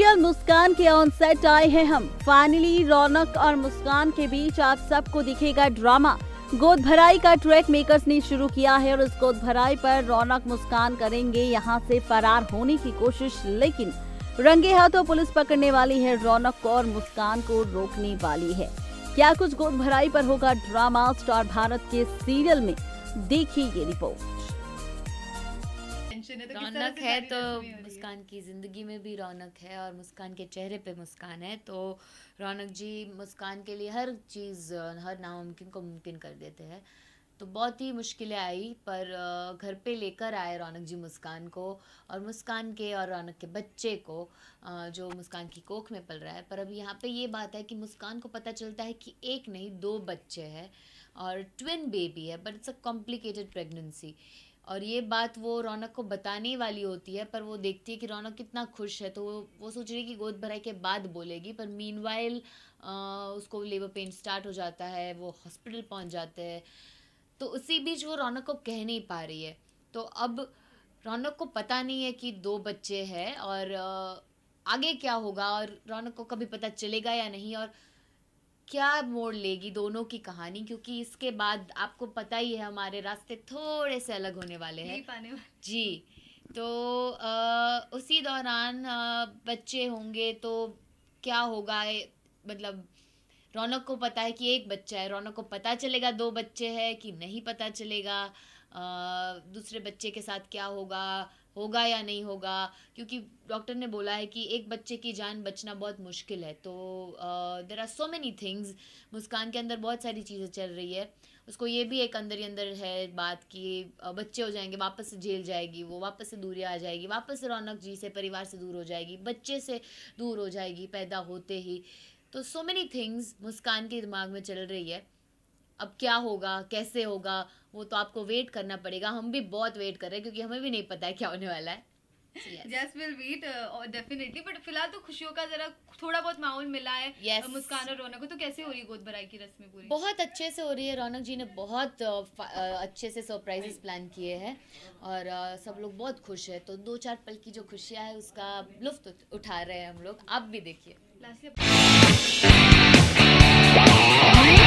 Serial मुस्कान के on set आए हैं हम। फाइनली रौनक और मुस्कान के बीच आप सबको दिखेगा ड्रामा। गोदभराई का ट्रैक मेकर्स ने शुरू किया है और इस गोदभराई पर रौनक मुस्कान करेंगे यहां से फरार होने की कोशिश, लेकिन रंगे हाथों पुलिस पकड़ने वाली है रौनक को और मुस्कान को रोकने वाली है। क्या कुछ गोदभराई पर होगा ड्रामा? स्टार भारत के सीरियल में देखिए ये रिपोर्ट। रौनक है तो मुस्कान की ज़िंदगी में भी रौनक है और मुस्कान के चेहरे पे मुस्कान है, तो रौनक जी मुस्कान के लिए हर चीज़, हर नामुमकिन को मुमकिन कर देते हैं। तो बहुत ही मुश्किलें आई पर घर पे लेकर आए रौनक जी मुस्कान को और मुस्कान के और रौनक के बच्चे को, जो मुस्कान की कोख में पल रहा है। पर अभी यहाँ पे ये बात है कि मुस्कान को पता चलता है कि एक नहीं 2 बच्चे हैं और ट्विन बेबी है, but it's a complicated pregnancy. और ये बात वो रौनक को बताने वाली होती है, पर वो देखती है कि रौनक कितना खुश है, तो वो सोच रही है कि गोद भराई के बाद बोलेगी। पर मीनवाइल उसको लेबर पेन स्टार्ट हो जाता है, वो हॉस्पिटल पहुंच जाते हैं। तो उसी बीच वो रौनक को कह नहीं पा रही है। तो अब रौनक को पता नहीं है कि 2 बच्चे हैं और आगे क्या होगा और रौनक को कभी पता चलेगा या नहीं और क्या मोड़ लेगी दोनों की कहानी, क्योंकि इसके बाद आपको पता ही है हमारे रास्ते थोड़े से अलग होने वाले हैं जी। तो उसी दौरान बच्चे होंगे तो क्या होगा, मतलब रौनक को पता है कि एक बच्चा है, रौनक को पता चलेगा 2 बच्चे हैं कि नहीं पता चलेगा, दूसरे बच्चे के साथ क्या होगा या नहीं होगा, क्योंकि डॉक्टर ने बोला है कि एक बच्चे की जान बचना बहुत मुश्किल है। तो there are so many things, Muskan के अंदर बहुत सारी चीज़ें चल रही है। उसको ये भी एक अंदर ही अंदर है बात कि बच्चे हो जाएंगे, वापस से जेल जाएगी, वो वापस से दूरी आ जाएगी, वापस से रौनक जी से परिवार से दूर हो जाएगी, बच्चे से दूर हो जाएगी पैदा होते ही। तो सो मेनी थिंग्स मुस्कान के दिमाग में चल रही है। अब क्या होगा, कैसे होगा, वो तो आपको वेट करना पड़ेगा। हम भी बहुत वेट कर रहे हैं क्योंकि हमें भी नहीं पता है क्या होने वाला है। Yes, we'll wait definitely, but फिलहाल तो खुशियों का जरा थोड़ा बहुत माहौल मिला है। yes. मुस्कान और रौनक को तो कैसे हो रही है गोदभराई की रस्में पूरी? बहुत अच्छे से हो रही है। रौनक जी ने बहुत अच्छे से सरप्राइजेस प्लान किए हैं और सब लोग बहुत खुश है। तो 2-4 पल की जो खुशियाँ है उसका लुफ्त उठा रहे हैं हम लोग। आप भी देखिए।